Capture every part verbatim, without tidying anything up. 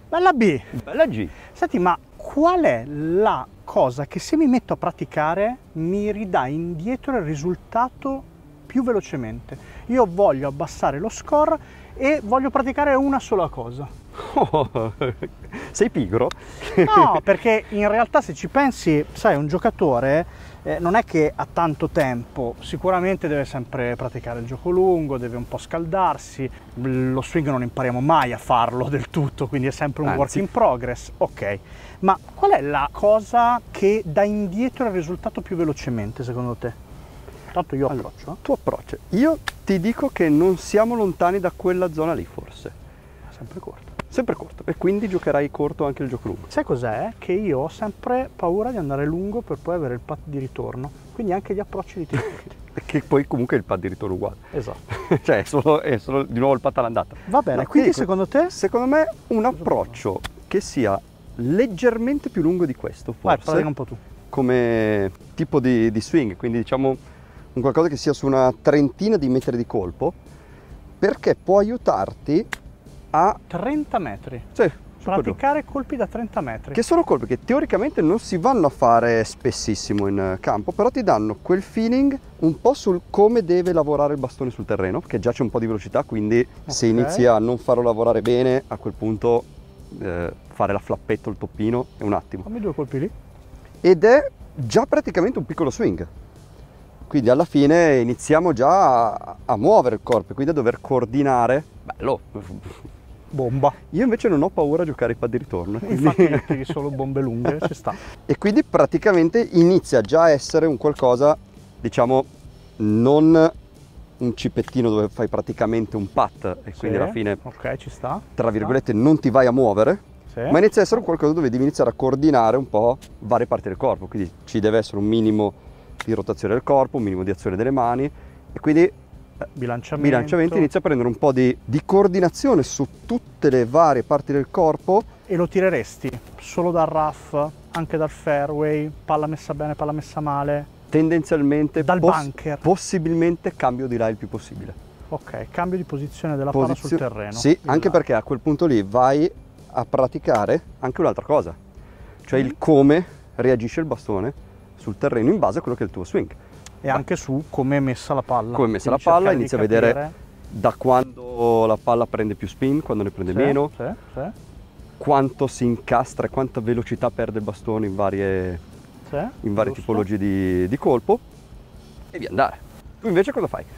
Bella B. Bella G. Senti, ma qual è la cosa che se mi metto a praticare mi ridà indietro il risultato più velocemente? Io voglio abbassare lo score e voglio praticare una sola cosa. Oh, sei pigro? No, perché in realtà se ci pensi, sai, un giocatore eh, non è che ha tanto tempo, sicuramente deve sempre praticare il gioco lungo, deve un po' scaldarsi, lo swing non impariamo mai a farlo del tutto, quindi è sempre un Anzi. work in progress, ok. Ma qual è la cosa che dà indietro il risultato più velocemente secondo te? Tanto io Allora, approccio. tu approccio. Io ti dico che non siamo lontani da quella zona lì forse. Sempre corto. Sempre corto, e quindi giocherai corto anche il gioco lungo. Sai cos'è? Che io ho sempre paura di andare lungo per poi avere il putt di ritorno, quindi anche gli approcci di tiro. Che poi comunque il pad di ritorno uguale. Esatto. Cioè è solo, è solo di nuovo il pad all'andata. Va bene, No, quindi dico, secondo te? Secondo me un approccio che sia leggermente più lungo di questo, Vai, forse, pratica un po' tu. come tipo di, di swing, quindi diciamo un qualcosa che sia su una trentina di metri di colpo, perché può aiutarti a trenta metri. sì, Praticare colpi da trenta metri. che sono colpi che teoricamente non si vanno a fare spessissimo in campo, però ti danno quel feeling un po' sul come deve lavorare il bastone sul terreno, che già c'è un po' di velocità, quindi okay, se inizi a non farlo lavorare bene, a quel punto eh, fare la flappetto, il toppino è un attimo. Fammi due colpi lì. Ed è già praticamente un piccolo swing. Quindi alla fine iniziamo già a, a muovere il corpo, quindi a dover coordinare. Bello! Bomba. Io invece non ho paura a giocare i pad di ritorno. Quindi... Infatti io tiri solo bombe lunghe, ci sta. E quindi praticamente inizia già a essere un qualcosa, diciamo, non un cipettino dove fai praticamente un putt e quindi sì, alla fine, ok, ci sta. tra virgolette, non ti vai a muovere, sì, ma inizia a essere un qualcosa dove devi iniziare a coordinare un po' varie parti del corpo, quindi ci deve essere un minimo di rotazione del corpo, un minimo di azione delle mani e quindi bilanciamento, bilanciamento inizia a prendere un po' di, di coordinazione su tutte le varie parti del corpo. E lo tireresti solo dal rough, anche dal fairway, palla messa bene, palla messa male? Tendenzialmente dal poss bunker, possibilmente cambio di là il più possibile. Ok, cambio di posizione della Posizio palla sul terreno. Sì, anche là. Perché a quel punto lì vai a praticare anche un'altra cosa, cioè il come reagisce il bastone sul terreno in base a quello che è il tuo swing. E anche su come è messa la palla. Come è messa Quindi la palla, cercare inizia a di vedere capire... da quando la palla prende più spin, quando ne prende sì, meno, sì, sì. quanto si incastra e quanta velocità perde il bastone in varie, sì, in varie giusto. tipologie di, di colpo e via andare. Tu invece cosa fai?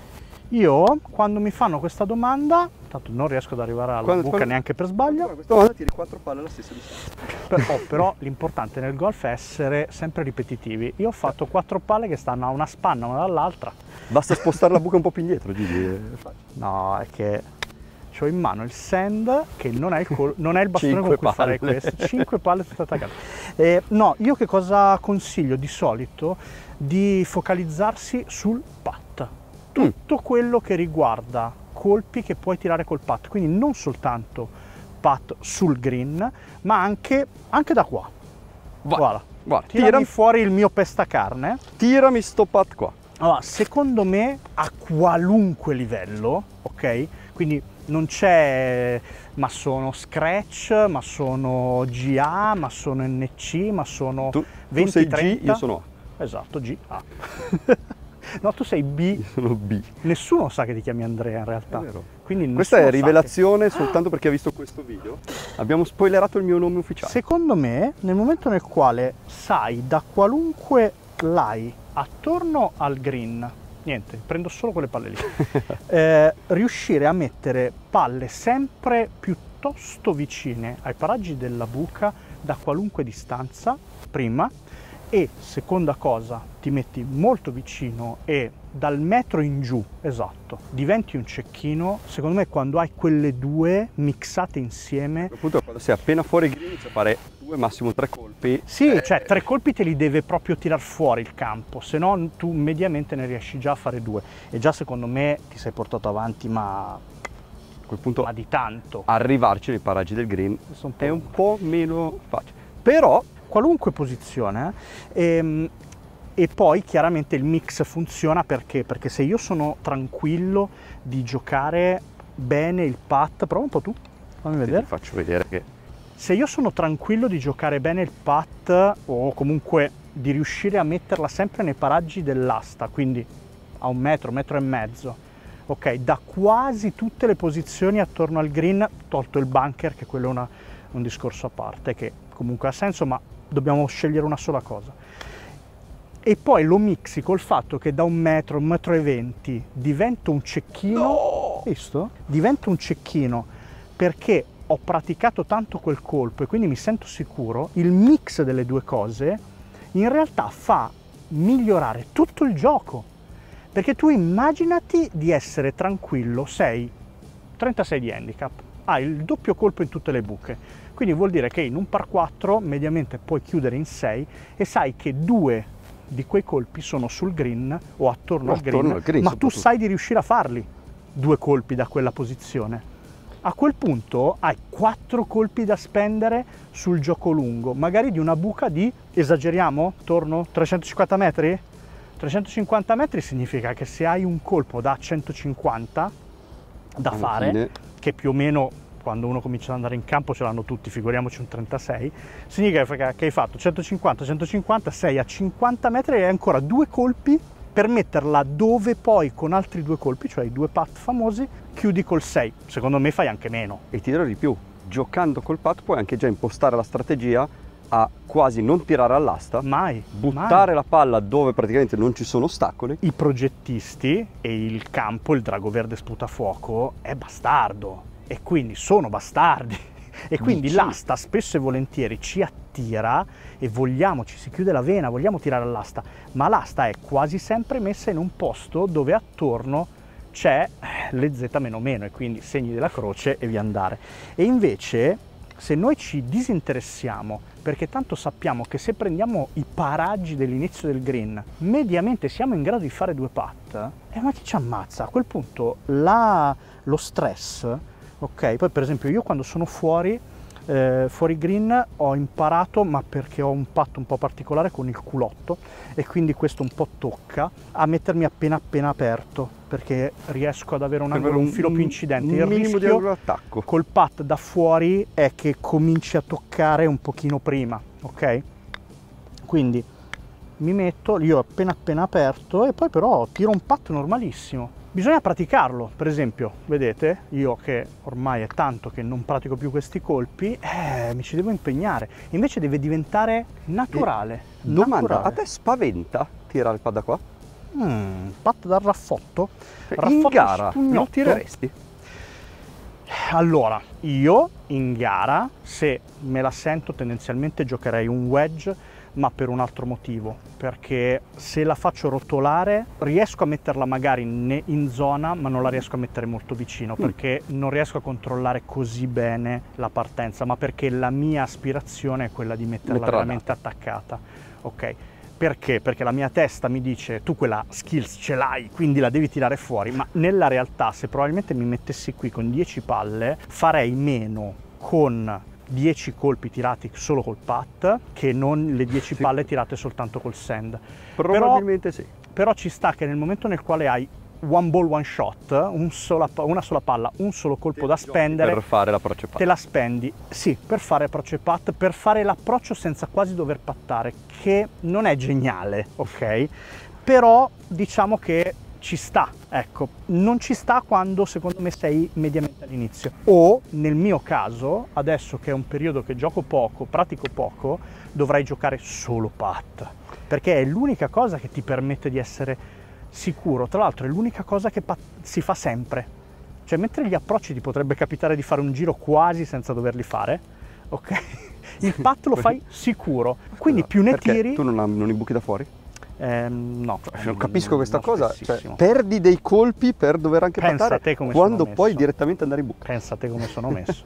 Io quando mi fanno questa domanda, tanto non riesco ad arrivare alla Quando- buca quando- neanche per sbaglio, Questa volta tiri quattro palle alla stessa distanza. però, però l'importante nel golf è essere sempre ripetitivi. Io ho fatto quattro palle che stanno a una spanna una dall'altra. Basta spostare la buca un po' più indietro, Gigi. è facile. No, è che ho in mano il sand, che non è il, col- non è il bastone con Cinque cui farei palle. questo. Cinque palle tutte attaccate. Eh, no, io che cosa consiglio di solito? Di focalizzarsi sul putt. Tutto quello che riguarda colpi che puoi tirare col putt, quindi non soltanto putt sul green, ma anche, anche da qua. Vai, Guarda, guarda, tirami tirami, fuori il mio pestacarne. tirami sto pad qua. Allora, secondo me a qualunque livello, ok? Quindi non c'è, ma sono scratch, ma sono G A, ma sono N C, ma sono Tu, tu venti sei trenta. G, io sono A. Esatto, G A. No, tu sei B. Io sono B. Nessuno sa che ti chiami Andrea in realtà. È vero. Quindi Questa nessuno è sa rivelazione soltanto perché ha visto questo video. Abbiamo spoilerato il mio nome che... ufficiale. Secondo me, nel momento nel quale sai da qualunque lie attorno al green, niente, prendo solo quelle palle lì, eh, riuscire a mettere palle sempre piuttosto vicine ai paraggi della buca da qualunque distanza, prima, e seconda cosa, ti metti molto vicino e dal metro in giù, esatto, diventi un cecchino. Secondo me quando hai quelle due mixate insieme, Appunto, quando sei appena fuori green inizia a fare due, massimo tre colpi. sì, eh, cioè tre colpi te li deve proprio tirar fuori il campo, se no tu mediamente ne riesci già a fare due e già secondo me ti sei portato avanti, ma, A quel punto ma di tanto. arrivarci nei paraggi del green Sono un po' è un po' meno facile. Però qualunque posizione, ehm, e poi chiaramente il mix funziona perché? Perché se io sono tranquillo di giocare bene il putt, prova un po' tu, fammi ti vedere. faccio vedere che Se io sono tranquillo di giocare bene il putt o comunque di riuscire a metterla sempre nei paraggi dell'asta, quindi a un metro, metro e mezzo, ok, da quasi tutte le posizioni attorno al green, tolto il bunker, che quello è una, un discorso a parte, che comunque ha senso, ma dobbiamo scegliere una sola cosa. E poi lo mixi col fatto che da un metro, un metro e venti diventa un cecchino, no! Visto? Diventa un cecchino perché ho praticato tanto quel colpo e quindi mi sento sicuro. Il mix delle due cose in realtà fa migliorare tutto il gioco, perché tu immaginati di essere tranquillo, sei trentasei di handicap, hai il doppio colpo in tutte le buche, quindi vuol dire che in un par quattro mediamente puoi chiudere in sei e sai che due di quei colpi sono sul green o attorno, o al, green, al green, ma tu sai di riuscire a farli due colpi da quella posizione. A quel punto hai quattro colpi da spendere sul gioco lungo, magari di una buca di, esageriamo, torno trecentocinquanta metri? trecentocinquanta metri significa che se hai un colpo da centocinquanta da alla fare, fine, che più o meno quando uno comincia ad andare in campo ce l'hanno tutti, figuriamoci un trentasei, significa che hai fatto centocinquanta, centocinquanta, sei a cinquanta metri e hai ancora due colpi per metterla dove poi con altri due colpi, cioè i due putt famosi, chiudi col sei. Secondo me fai anche meno. E ti dirò di più, giocando col putt puoi anche già impostare la strategia a quasi non tirare all'asta, mai, buttare mai. la palla dove praticamente non ci sono ostacoli. I progettisti e il campo, il drago verde sputafuoco, è bastardo e quindi sono bastardi e quindi Dici. l'asta spesso e volentieri ci attira e vogliamo, ci si chiude la vena, vogliamo tirare all'asta, ma l'asta è quasi sempre messa in un posto dove attorno c'è le Z meno meno e quindi segni della croce e via andare. E invece se noi ci disinteressiamo, perché tanto sappiamo che se prendiamo i paraggi dell'inizio del green, mediamente siamo in grado di fare due putt, eh, ma chi ci ammazza? A quel punto la, lo stress, ok? Poi per esempio io quando sono fuori, eh, fuori green ho imparato, ma perché ho un putt un po' particolare con il culotto e quindi questo un po' tocca, a mettermi appena appena aperto, perché riesco ad avere un, angolo, un, un filo più incidente. Un il minimo rischio di angolo d'attacco col putt da fuori è che cominci a toccare un pochino prima, ok? Quindi mi metto, io appena appena aperto e poi però tiro un putt normalissimo. Bisogna praticarlo, per esempio, vedete, io che ormai è tanto che non pratico più questi colpi, eh, mi ci devo impegnare, invece deve diventare naturale. E domanda, naturale. A te spaventa tirare il pad da qua? Mm, putt dal raffotto? raffotto in gara lo tireresti? Allora, io in gara, se me la sento, tendenzialmente giocherei un wedge, ma per un altro motivo, perché se la faccio rotolare riesco a metterla magari in, in zona, ma non la riesco a mettere molto vicino, mm. perché non riesco a controllare così bene la partenza, ma perché la mia aspirazione è quella di metterla Metterà veramente data. attaccata, ok? Perché? Perché la mia testa mi dice tu quella skills ce l'hai, quindi la devi tirare fuori, ma nella realtà se probabilmente mi mettessi qui con dieci palle farei meno con dieci colpi tirati solo col putt che non le dieci sì. palle tirate soltanto col sand. Probabilmente però, sì. Però ci sta che nel momento nel quale hai one ball one shot, un sola, una sola palla, un solo colpo da spendere, per fare l'approccio putt. Te la spendi, sì, per fare approccio putt, per fare l'approccio senza quasi dover pattare, che non è geniale, ok? Però diciamo che ci sta, ecco, non ci sta quando secondo me sei mediamente all'inizio. O nel mio caso, adesso che è un periodo che gioco poco, pratico poco, dovrai giocare solo putt, perché è l'unica cosa che ti permette di essere sicuro. Tra l'altro è l'unica cosa che si fa sempre, cioè mentre gli approcci ti potrebbe capitare di fare un giro quasi senza doverli fare, ok? Il putt lo fai sicuro, quindi più ne perché tiri. Tu non, non i buchi da fuori? Eh, no, non capisco questa non cosa, cioè, perdi dei colpi per dover anche Pensa pattare a te come quando sono puoi messo. direttamente andare in buca. Pensa a te come sono messo.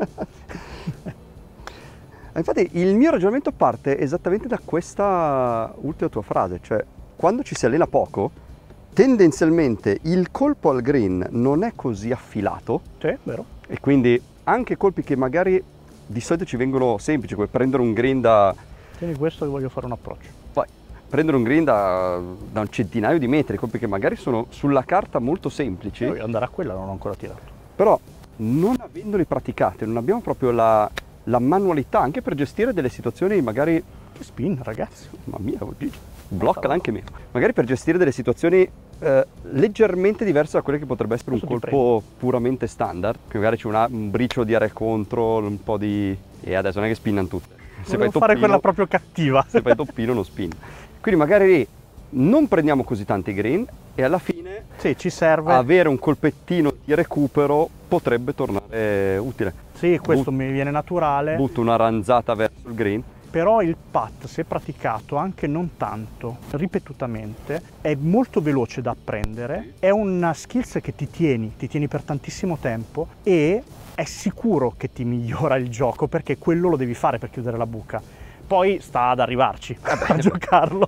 Infatti il mio ragionamento parte esattamente da questa ultima tua frase, cioè quando ci si allena poco tendenzialmente il colpo al green non è così affilato, sì, vero. E quindi anche colpi che magari di solito ci vengono semplici, come prendere un green da... Tieni questo che voglio fare un approccio. Vai. Prendere un green da, da un centinaio di metri, colpi che magari sono sulla carta molto semplici. Io voglio andare a quella, non ho ancora tirato. Però non avendoli praticati, non abbiamo proprio la la manualità anche per gestire delle situazioni magari... Che spin, ragazzi. Mamma mia, bloccala anche meno. Magari per gestire delle situazioni eh, leggermente diverse da quelle che potrebbe essere un colpo puramente standard, che magari c'è una, un briciolo di aria contro, un po' di... e adesso non è che spinnano tutte. Se fai fare quella proprio cattiva. Se fai toppino non spin. Quindi magari lì non prendiamo così tanti green e alla fine sì, ci serve avere un colpettino di recupero potrebbe tornare utile. Sì, questo But, mi viene naturale. Butto una ranzata verso il green. Però il putt, se praticato anche non tanto, ripetutamente, è molto veloce da apprendere, è una skills che ti tieni, ti tieni per tantissimo tempo e è sicuro che ti migliora il gioco, perché quello lo devi fare per chiudere la buca. Poi sta ad arrivarci a giocarlo.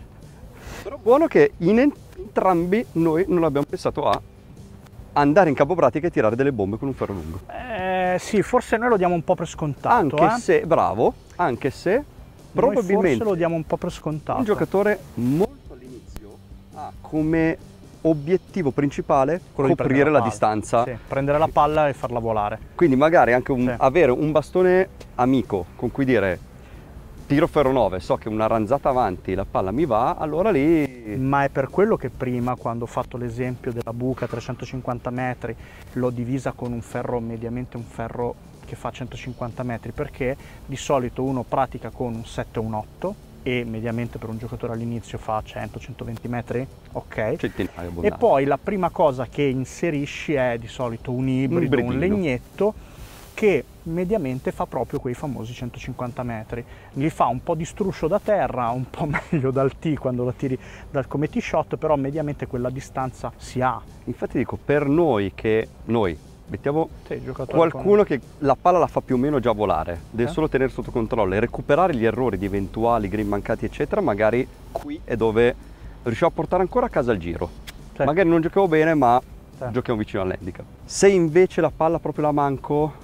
Però buono che in entrambi noi non abbiamo pensato a andare in campo pratica e tirare delle bombe con un ferro lungo. Eh, sì, forse noi lo diamo un po' per scontato. Anche eh? se, bravo, anche se probabilmente noi forse lo diamo un po' per scontato. Un giocatore molto all'inizio ha come obiettivo principale quello coprire la, la distanza. Sì, prendere la palla e farla volare. Quindi magari anche un, sì. avere un bastone amico con cui dire tiro ferro nove, so che una ranzata avanti la palla mi va, allora lì... Ma è per quello che prima, quando ho fatto l'esempio della buca a trecentocinquanta metri, l'ho divisa con un ferro, mediamente un ferro che fa centocinquanta metri, perché di solito uno pratica con un sette o un otto e mediamente per un giocatore all'inizio fa cento centoventi metri, ok? E poi la prima cosa che inserisci è di solito un ibrido, un, un legnetto, che mediamente fa proprio quei famosi centocinquanta metri. Gli fa un po' di struscio da terra, un po' meglio dal tee quando la tiri dal come tee shot, però mediamente quella distanza si ha. Infatti dico, per noi che noi mettiamo sì, qualcuno con... che la palla la fa più o meno già volare, deve eh? solo tenere sotto controllo e recuperare gli errori di eventuali green mancati eccetera, magari qui è dove riusciamo a portare ancora a casa il giro. Sì. Magari non giochiamo bene, ma sì. giochiamo vicino all'handicap. Se invece la palla proprio la manco,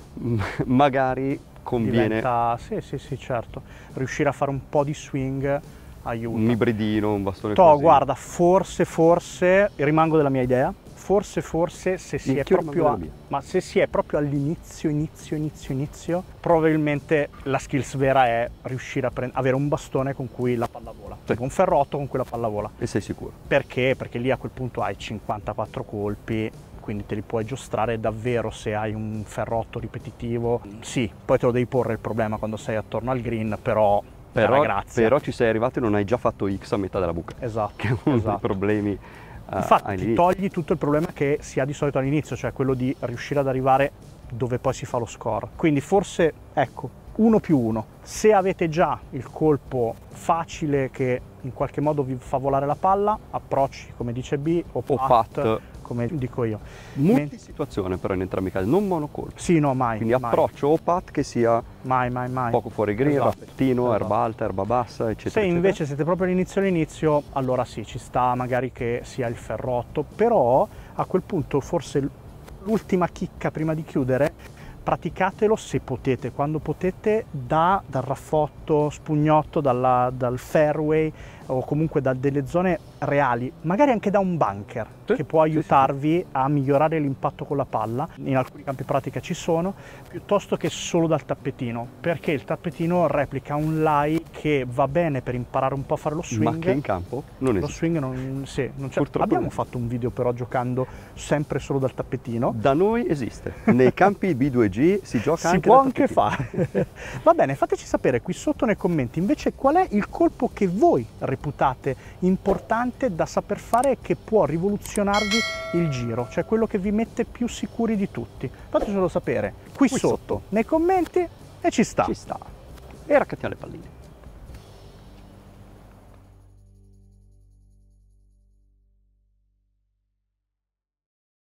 magari conviene... Diventa... Sì, sì, sì, certo. Riuscire a fare un po' di swing aiuta. Un ibridino, un bastone to, così. Guarda, forse, forse, rimango della mia idea, forse, forse, se si è proprio, a... ma se si è proprio all'inizio, inizio, inizio, inizio, probabilmente la skills vera è riuscire a prend... avere un bastone con cui la palla vola. Sì. Un ferrotto con cui la palla vola. E sei sicuro? Perché? Perché lì a quel punto hai cinquantaquattro colpi, quindi te li puoi giostrare davvero. Se hai un ferrotto ripetitivo, sì, poi te lo devi porre il problema quando sei attorno al green, però però, grazie. però ci sei arrivato e non hai già fatto X a metà della buca. Esatto. Che è uno esatto. dei problemi. Uh, Infatti ti togli tutto il problema che si ha di solito all'inizio, cioè quello di riuscire ad arrivare dove poi si fa lo score. Quindi forse, ecco, uno più uno. Se avete già il colpo facile che in qualche modo vi fa volare la palla, approcci come dice B o, o pat, pat, come dico io. Multisituazione però in entrambi i casi, non monocolpo. Sì, no, mai. Quindi mai. approccio o pat che sia mai, mai, mai. poco fuori green, esatto. rappettino, esatto. erba alta, erba bassa, eccetera. Se eccetera. invece siete proprio all'inizio all'inizio, allora sì, ci sta magari che sia il ferrotto, però a quel punto forse l'ultima chicca prima di chiudere, praticatelo se potete, quando potete, da, dal raffotto, spugnotto, dalla, dal fairway o comunque da delle zone reali, magari anche da un bunker, sì, che può aiutarvi sì, sì. a migliorare l'impatto con la palla. In alcuni campi pratica ci sono, piuttosto che solo dal tappetino, perché il tappetino replica un lie che va bene per imparare un po' a fare lo swing. Ma che in campo non esiste. Lo swing non, sì, non c'è. Abbiamo fatto un video però giocando sempre solo dal tappetino. Da noi esiste, nei campi B due G si gioca si anche può anche fare. Va bene, fateci sapere qui sotto nei commenti invece qual è il colpo che voi reputate importante da saper fare e che può rivoluzionarvi il giro, cioè quello che vi mette più sicuri di tutti. Fatecelo sapere qui, qui sotto, sotto nei commenti e ci sta. Ci sta. E raccattiamo le palline.